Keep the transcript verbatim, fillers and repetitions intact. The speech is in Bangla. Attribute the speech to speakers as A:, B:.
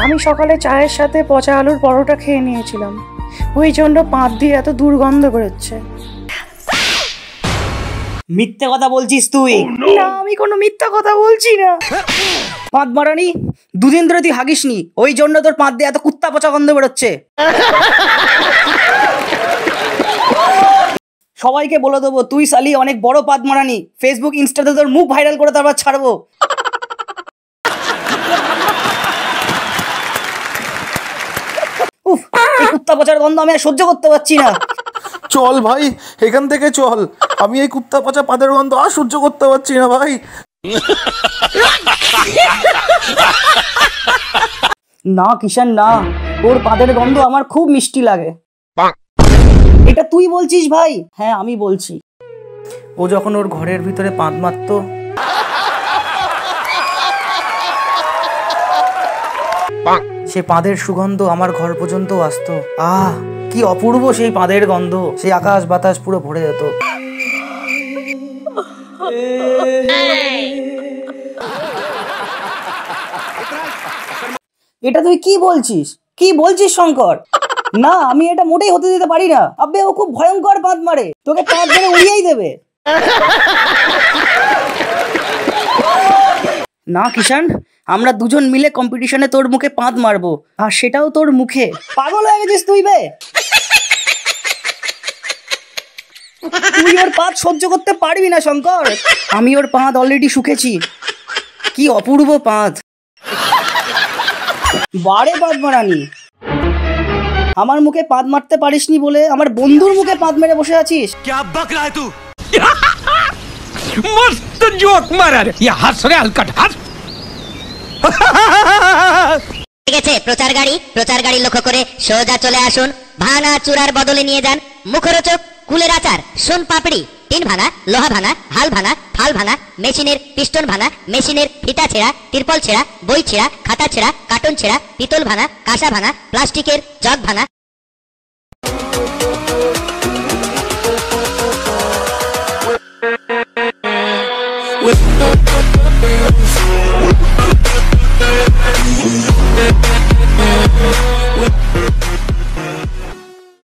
A: আমি সকালে চায়ের সাথে পচা আলুর পরোটা খেয়ে নিয়েছিলাম, ওই জন্য পাত দিয়ে এত দুর্গন্ধ বেরোচ্ছে।
B: মিথ্যে কথা বলছিস তুই?
A: না, আমি কোনো মিথ্যা কথা বলছি না।
B: পাত মারানি, দুদিন ধরে তুই হাগিসনি, ওই জন্য তোর পাত দিয়ে এত কুত্তা পচা গন্ধ বেরোচ্ছে। সবাইকে বলে দেবো তুই সালি অনেক বড় পাত মারানি, ফেসবুক ইনস্টাতে তোর মুখ ভাইরাল করে তারপর ছাড়বো। উফ, এই কুত্তা পচার গন্ধ আমি আর সহ্য করতে পারছি না।
C: চল ভাই এখান থেকে চল, আমি এই কুত্তা পচা পাদের গন্ধ আর সহ্য করতে পারছি না ভাই।
B: না কিষান না, ওর পাদের গন্ধ আমার খুব মিষ্টি লাগে। এটা তুই বলছিস ভাই? হ্যাঁ আমি বলছি।
A: ও যখন ওর ঘরের ভিতরে পাত মারত, সে পাদের সুগন্ধ আমার ঘর পর্যন্ত আসতো। আহ কি অপূর্ব সেই পাদের গন্ধ, সেই আকাশ বাতাস পুরো ভরে যেত।
B: এটা তুই কি বলছিস? কি বলছিস শঙ্কর? না আমি এটা মোটেই হতে দিতে পারি না। আবে ও খুব ভয়ঙ্কর পাত মারে, তোকে পাত ধরে উড়িয়েই দেবে। না কিষান, আমরা দুজন মিলে কম্পিটিশনে তোর মুখে পাত মারবো, আর সেটাও তোর মুখে। পাগল হয়ে গেছিস তুই বে? তুই ওর পাত সহ্য করতে পারবি না শঙ্কর। আমি ওর পাত অলরেডি শুকেছি। কি অপূর্ব পাত। বারে পাত মারানি, আমার মুখে পাত মারতে পারিসনি বলে আমার বন্ধুর মুখে পাত মেরে বসে আছিস।
D: क्या बक रहा है तू? मस्त जोक मारा रे, ये हंस रे हलकट हंस।
E: ঠিক আছে, প্রচার গাড়ি প্রচার গাড়ি লক্ষ্য করে সোজা চলে আসুন। ভাঙা চূড়ার বদলে নিয়ে যান মুখরোচক কুলের আচার, সোন পাপড়ি, টিন ভাঙা, লোহা ভাঙা, হাল ভাঙা, ফাল ভাঙা, মেশিনের পিস্টন ভাঙা, মেশিনের ফিতা ছেঁড়া, তিরপল ছেঁড়া, বই ছেঁড়া, খাতা ছেঁড়া, কার্টন ছেঁড়া, পিতল ভাঙা, কাঁসা ভাঙা, প্লাস্টিকের জগ ভাঙা।
D: With